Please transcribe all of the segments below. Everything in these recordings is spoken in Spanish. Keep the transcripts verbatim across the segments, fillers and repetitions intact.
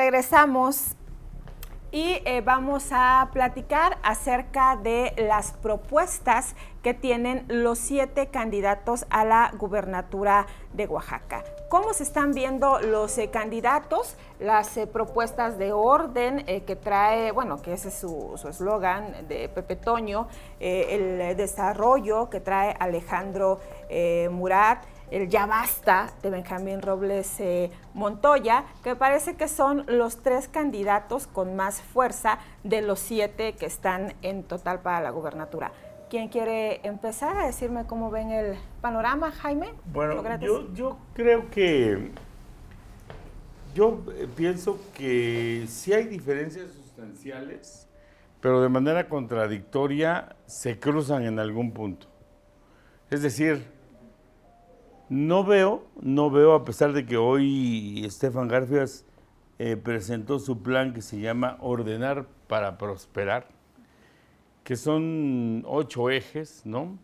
Regresamos y eh, vamos a platicar acerca de las propuestas que tienen los siete candidatos a la gubernatura de Oaxaca. ¿Cómo se están viendo los eh, candidatos? Las eh, propuestas de orden eh, que trae, bueno, que ese es su eslogan de Pepe Toño, eh, el desarrollo que trae Alejandro eh, Murat, el ya basta de Benjamín Robles eh, Montoya, que parece que son los tres candidatos con más fuerza de los siete que están en total para la gubernatura. ¿Quién quiere empezar a decirme cómo ven el panorama, Jaime? Bueno, yo, yo creo que, yo pienso que sí hay diferencias sustanciales, pero de manera contradictoria se cruzan en algún punto. Es decir, no veo, no veo, a pesar de que hoy Estefan Garfias eh, presentó su plan que se llama Ordenar para Prosperar, que son ocho ejes, ¿no?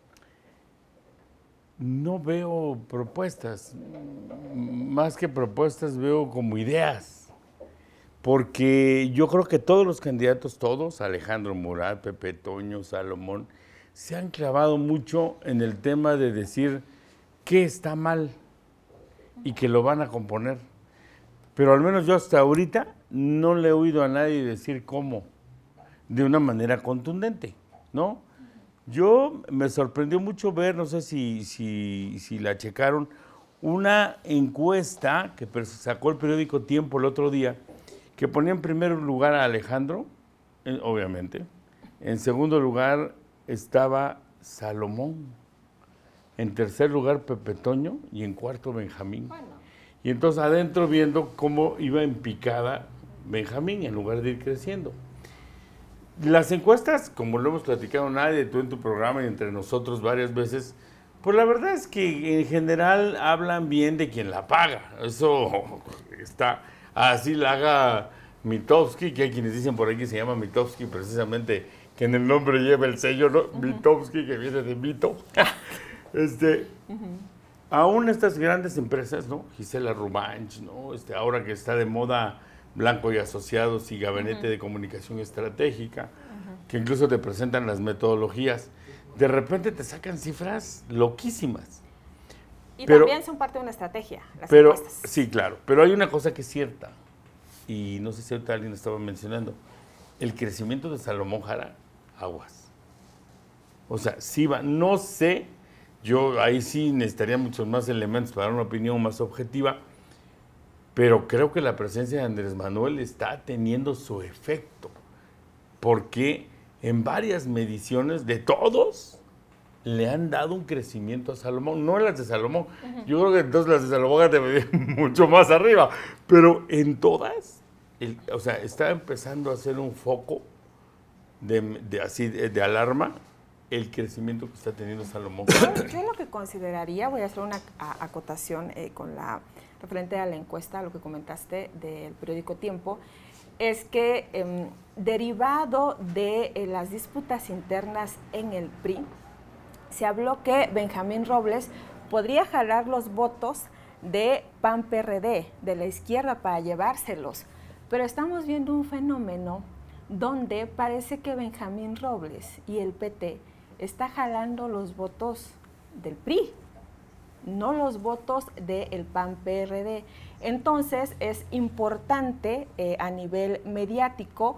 No veo propuestas, más que propuestas veo como ideas, porque yo creo que todos los candidatos, todos, Alejandro Murat, Pepe Toño, Salomón, se han clavado mucho en el tema de decir qué está mal y que lo van a componer. Pero al menos yo hasta ahorita no le he oído a nadie decir cómo, de una manera contundente, ¿no? Yo me sorprendió mucho ver, no sé si, si, si la checaron, una encuesta que sacó el periódico Tiempo el otro día, que ponía en primer lugar a Alejandro, eh, obviamente, en segundo lugar estaba Salomón, en tercer lugar Pepe Toño y en cuarto Benjamín. Bueno. Y entonces adentro viendo cómo iba en picada Benjamín en lugar de ir creciendo. Las encuestas, como lo hemos platicado nadie, tú en tu programa y entre nosotros varias veces, pues la verdad es que en general hablan bien de quien la paga. Eso está, así la haga Mitofsky, que hay quienes dicen por ahí que se llama Mitofsky precisamente, que en el nombre lleva el sello, ¿no? Uh-huh. Mitofsky, que viene de mito. Este, uh-huh. Aún estas grandes empresas, ¿no? Gisela Rubanch, ¿no? Este, ahora que está de moda Blanco y Asociados y Gabinete uh-huh. de Comunicación Estratégica, uh-huh. que incluso te presentan las metodologías, de repente te sacan cifras loquísimas. Y pero, también son parte de una estrategia, las pero, encuestas. Sí, claro, pero hay una cosa que es cierta, y no sé si ahorita alguien estaba mencionando, el crecimiento de Salomón Jara, aguas. O sea, sí va, no sé, yo ahí sí necesitaría muchos más elementos para dar una opinión más objetiva, pero creo que la presencia de Andrés Manuel está teniendo su efecto, porque en varias mediciones de todos le han dado un crecimiento a Salomón, no en las de Salomón, uh-huh. yo creo que entonces las de Salomón te ven mucho más arriba, pero en todas, el, o sea, está empezando a ser un foco de, de, así, de, de alarma el crecimiento que está teniendo Salomón. Yo, yo lo que consideraría, voy a hacer una a, acotación eh, con la referente a la encuesta, lo que comentaste del periódico Tiempo, es que eh, derivado de eh, las disputas internas en el P R I, se habló que Benjamín Robles podría jalar los votos de P A N P R D, de la izquierda, para llevárselos. Pero estamos viendo un fenómeno donde parece que Benjamín Robles y el P T está jalando los votos del P R I, no los votos del P A N P R D. Entonces es importante eh, a nivel mediático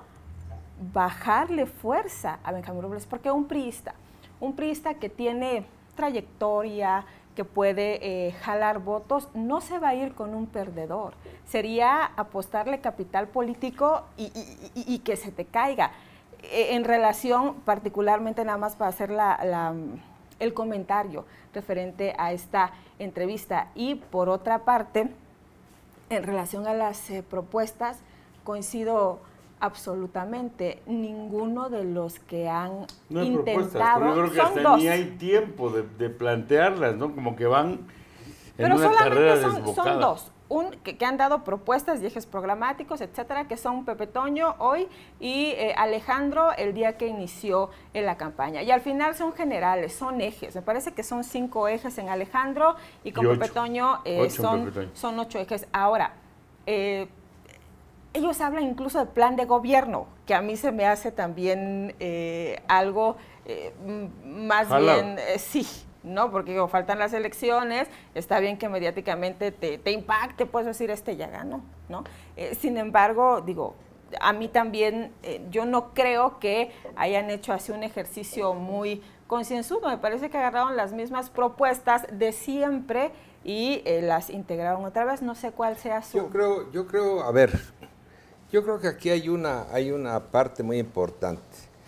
bajarle fuerza a Benjamín Robles, porque un priista, un priista que tiene trayectoria, que puede eh, jalar votos, no se va a ir con un perdedor. Sería apostarle capital político y, y, y, y que se te caiga. Eh, en relación, particularmente, nada más para hacer la... la el comentario referente a esta entrevista. Y por otra parte, en relación a las eh, propuestas, coincido absolutamente. Ninguno de los que han no hay intentado, pero yo creo que son hasta dos. Ni hay tiempo de, de plantearlas, ¿no? Como que van en pero una carrera son, desbocada. son dos. Un, que, que han dado propuestas y ejes programáticos, etcétera, que son Pepe Toño hoy y eh, Alejandro el día que inició en la campaña. Y al final son generales, son ejes. Me parece que son cinco ejes en Alejandro y con y Pepe Toño, eh, son, Pepe Toño son ocho ejes. Ahora, eh, ellos hablan incluso de plan de gobierno, que a mí se me hace también eh, algo eh, más Jala. bien, eh, sí, ¿no? Porque digo, faltan las elecciones, está bien que mediáticamente te, te impacte, puedes decir, este ya ganó, ¿no? Eh, sin embargo, digo, a mí también, eh, yo no creo que hayan hecho así un ejercicio muy concienzudo, me parece que agarraron las mismas propuestas de siempre y eh, las integraron otra vez, no sé cuál sea su... Yo creo, yo creo, a ver, yo creo que aquí hay una, hay una parte muy importante.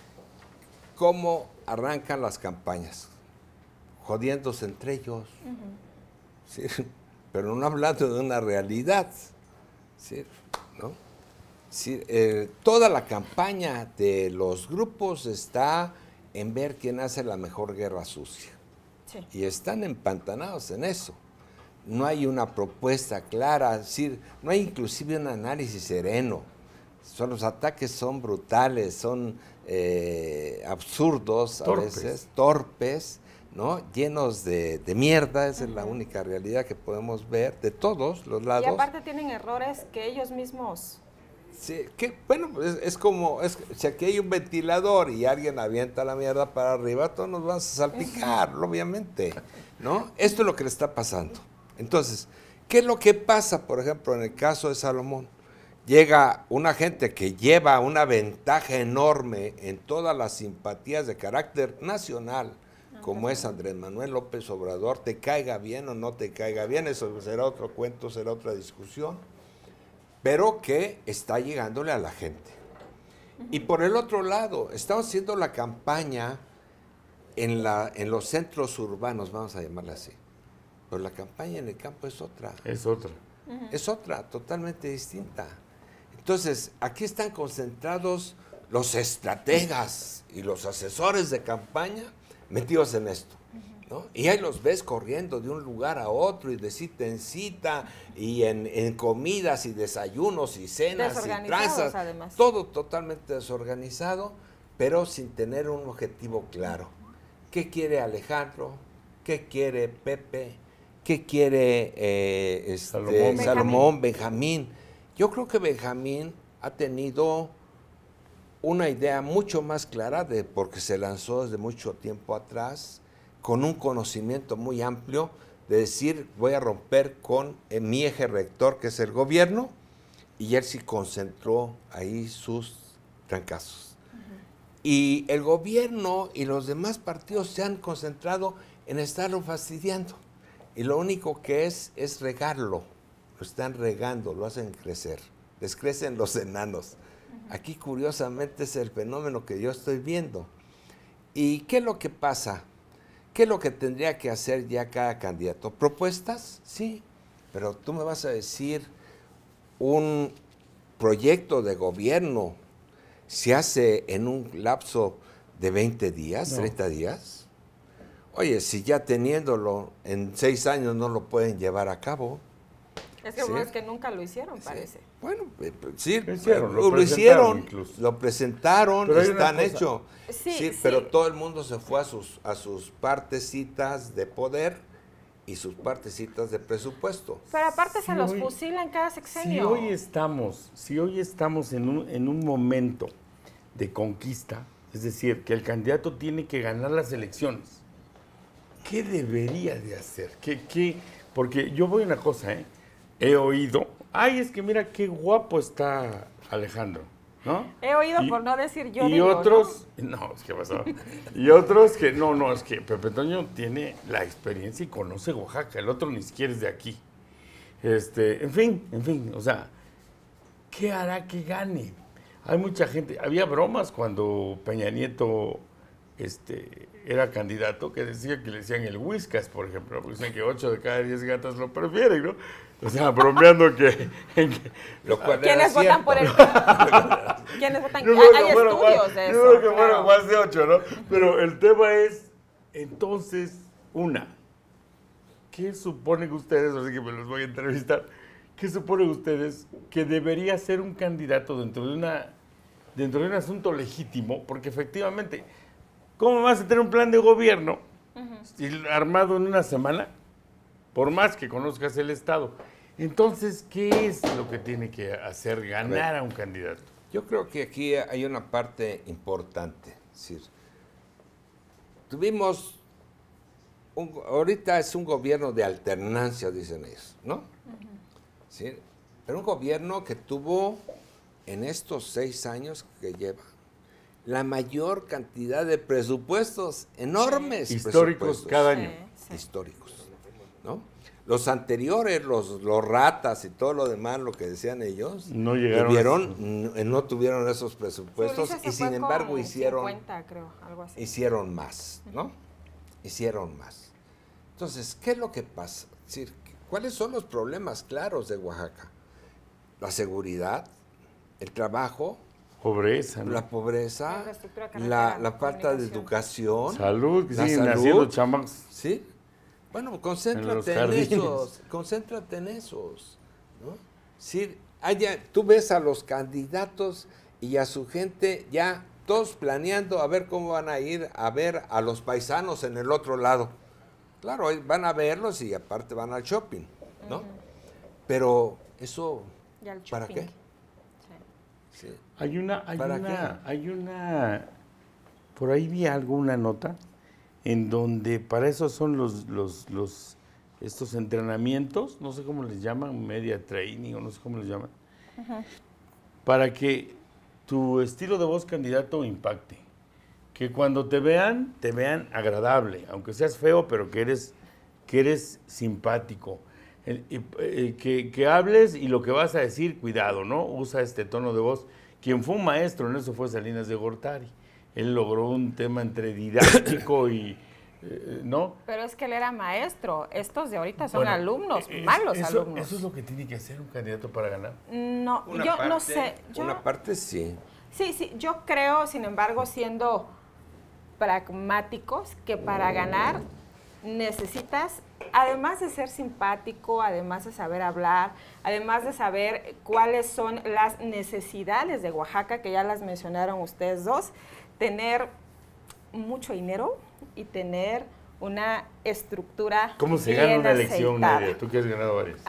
¿Cómo arrancan las campañas? Jodiéndose entre ellos. Uh-huh. ¿Sí? Pero no hablando de una realidad. ¿Sí? ¿No? Sí, eh, toda la campaña de los grupos está en ver quién hace la mejor guerra sucia. Sí. Y están empantanados en eso. No hay una propuesta clara, es decir, no hay inclusive un análisis sereno. Son, los ataques son brutales, son eh, absurdos torpes. a veces, torpes, ¿no? Llenos de, de mierda, esa uh-huh. es la única realidad que podemos ver de todos los lados. Y aparte tienen errores que ellos mismos... Sí, que, bueno, es, es como, es, si aquí hay un ventilador y alguien avienta la mierda para arriba, todos nos vamos a salpicar, obviamente, ¿no? Esto es lo que le está pasando. Entonces, ¿qué es lo que pasa, por ejemplo, en el caso de Salomón? Llega una gente que lleva una ventaja enorme en todas las simpatías de carácter nacional, como es Andrés Manuel López Obrador, te caiga bien o no te caiga bien, eso será otro cuento, será otra discusión, pero que está llegándole a la gente. Y por el otro lado, estamos haciendo la campaña en, la, en los centros urbanos, vamos a llamarla así. Pero la campaña en el campo es otra. Es otra. Uh-huh. Es otra, totalmente distinta. Entonces, aquí están concentrados los estrategas y los asesores de campaña metidos en esto, ¿no? Y ahí los ves corriendo de un lugar a otro y de cita en cita y en, en comidas y desayunos y cenas y tranzas. Además. Todo totalmente desorganizado, pero sin tener un objetivo claro. ¿Qué quiere Alejandro? ¿Qué quiere Pepe? ¿Qué quiere eh, este, Salomón, Salomón, Benjamín? Yo creo que Benjamín ha tenido una idea mucho más clara de porque se lanzó desde mucho tiempo atrás, con un conocimiento muy amplio de decir, voy a romper con eh, mi eje rector, que es el gobierno, y él sí concentró ahí sus trancazos. Uh-huh. Y el gobierno y los demás partidos se han concentrado en estarlo fastidiando. Y lo único que es, es regarlo. Lo están regando, lo hacen crecer. Les crecen los enanos. Aquí, curiosamente, es el fenómeno que yo estoy viendo. ¿Y qué es lo que pasa? ¿Qué es lo que tendría que hacer ya cada candidato? ¿Propuestas? Sí. Pero tú me vas a decir, un proyecto de gobierno se hace en un lapso de veinte días, no. treinta días. Oye, si ya teniéndolo en seis años no lo pueden llevar a cabo. Es que, ¿sí? Bueno, es que nunca lo hicieron, parece. Sí. Bueno, sí, lo hicieron, lo, lo hicieron, lo presentaron, están hechos. Sí, sí, sí. Pero todo el mundo se fue a sus, a sus partecitas de poder y sus partecitas de presupuesto. Pero aparte si se los hoy, fusilan cada sexenio. Si hoy estamos, si hoy estamos en un, en un momento de conquista, es decir, que el candidato tiene que ganar las elecciones, ¿qué debería de hacer? ¿Qué, qué? Porque yo voy a una cosa, ¿eh? He oído, ay, es que mira qué guapo está Alejandro, ¿no? He oído y, por no decir yo Y digo, otros, ¿no? no, es que pasó. Y otros que, no, no, es que Pepe Toño tiene la experiencia y conoce Oaxaca, el otro ni siquiera es de aquí. Este, en fin, en fin, o sea, ¿qué hará que gane? Hay mucha gente, había bromas cuando Peña Nieto este, era candidato que decía que le decían el Whiskas, por ejemplo, porque dicen que ocho de cada diez gatas lo prefieren, ¿no? O sea, bromeando que... que lo cual ¿Quiénes votan por el...? ¿Quiénes votan? No, hay hay bueno, estudios más, de eso. Yo creo que claro. fueron más de ocho, ¿no? Pero el tema es, entonces, una, ¿qué suponen ustedes, así que me los voy a entrevistar, qué suponen ustedes que debería ser un candidato dentro de una dentro de un asunto legítimo? Porque efectivamente, ¿cómo vas a tener un plan de gobierno uh-huh. armado en una semana? Por más que conozcas el Estado. Entonces, ¿qué es lo que tiene que hacer ganar a un candidato? Yo creo que aquí hay una parte importante. Es decir, tuvimos, un, ahorita es un gobierno de alternancia, dicen ellos, ¿no? Uh-huh. ¿Sí? Pero un gobierno que tuvo en estos seis años que lleva la mayor cantidad de presupuestos, enormes históricos presupuestos, cada año. Sí, sí. Históricos, ¿no? Los anteriores, los, los ratas y todo lo demás, lo que decían ellos, no llegaron, tuvieron, no, no tuvieron esos presupuestos y sin embargo hicieron, cincuenta, creo, algo así. hicieron más, ¿no? Uh-huh. Hicieron más. Entonces, ¿qué es lo que pasa? Es decir, ¿cuáles son los problemas claros de Oaxaca? La seguridad, el trabajo, pobreza, ¿no? la pobreza, la, la, la falta de educación, salud, la sí, salud, naciendo chamacos. ¿sí? Bueno, concéntrate en, en esos, concéntrate en esos, ¿no? Sí, haya, tú ves a los candidatos y a su gente ya todos planeando a ver cómo van a ir a ver a los paisanos en el otro lado. Claro, van a verlos y aparte van al shopping, ¿no? Uh-huh. Pero eso, ¿para qué? Sí. Sí. Hay una, hay una, hay una, por ahí vi alguna nota en donde para eso son los, los, los, estos entrenamientos, no sé cómo les llaman, media training o no sé cómo les llaman, uh-huh. para que tu estilo de voz candidato impacte. Que cuando te vean, te vean agradable, aunque seas feo, pero que eres, que eres simpático. El, eh, que, que hables y lo que vas a decir, cuidado, ¿no? Usa este tono de voz. Quien fue un maestro en eso fue Salinas de Gortari. Él logró un tema entre didáctico y, eh, ¿no? Pero es que él era maestro. Estos de ahorita son bueno, alumnos, es, malos eso, alumnos. ¿Eso es lo que tiene que hacer un candidato para ganar? No, una yo parte, no sé. Yo, una parte sí. Sí, sí, yo creo, sin embargo, siendo pragmáticos, que para ganar necesitas, además de ser simpático, además de saber hablar, además de saber cuáles son las necesidades de Oaxaca, que ya las mencionaron ustedes dos, tener mucho dinero y tener una estructura ¿Cómo se bien gana una elección, aceitada. Nadia? Tú que has ganado varias.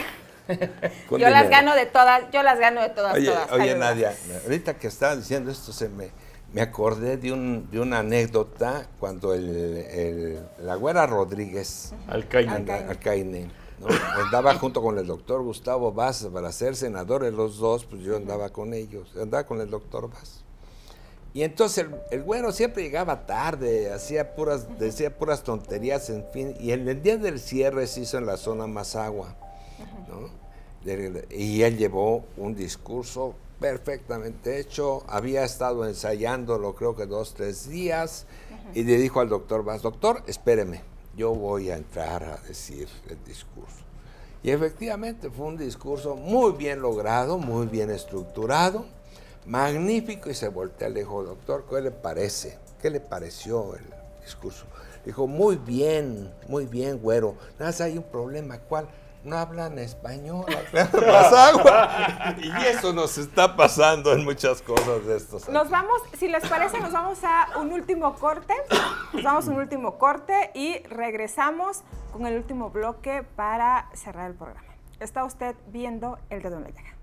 yo dinero. las gano de todas, yo las gano de todas, oye, todas. Oye, Nadia, ahorita que estabas diciendo esto, se me, me acordé de, un, de una anécdota cuando el, el, la güera Rodríguez, Alcaine, anda, Alcaine ¿no? andaba junto con el doctor Gustavo Vaz para ser senadores los dos, pues yo andaba con ellos, andaba con el doctor Vaz. Y entonces el, el güero siempre llegaba tarde, hacía puras, decía puras tonterías, en fin, y el, el día del cierre se hizo en la zona Mazagua, ¿no? Y él llevó un discurso perfectamente hecho, había estado ensayándolo creo que dos, tres días, y le dijo al doctor Vaz, doctor, espéreme, yo voy a entrar a decir el discurso. Y efectivamente fue un discurso muy bien logrado, muy bien estructurado, magnífico, y se voltea, le dijo, doctor, ¿qué le parece? ¿Qué le pareció el discurso? Dijo, muy bien, muy bien, güero, nada más hay un problema, ¿cuál? No hablan español, agua. Y eso nos está pasando en muchas cosas de estos años. Nos vamos, si les parece, nos vamos a un último corte, nos vamos a un último corte y regresamos con el último bloque para cerrar el programa. Está usted viendo El Dedo en la Llaga.